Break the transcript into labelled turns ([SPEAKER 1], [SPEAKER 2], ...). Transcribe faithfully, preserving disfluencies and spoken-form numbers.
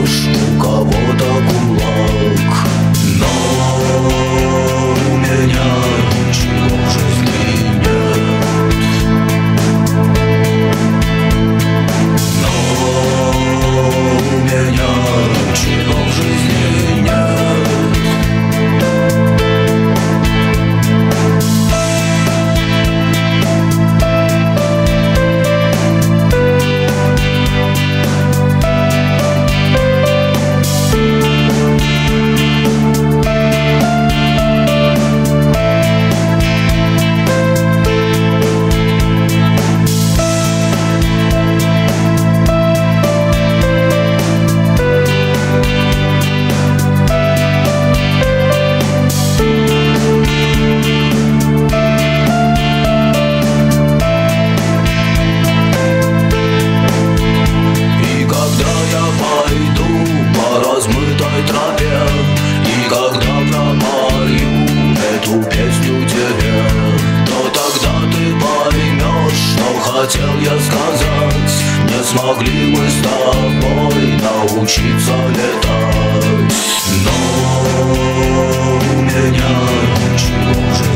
[SPEAKER 1] нож, у кого-то кулак. Но у меня ничего в жизни нет. Но у меня ничего в жизни нет. И когда пропою эту песню тебе, то тогда ты поймешь, что хотел я сказать. Не смогли мы с тобой научиться летать. Но у меня ничего уже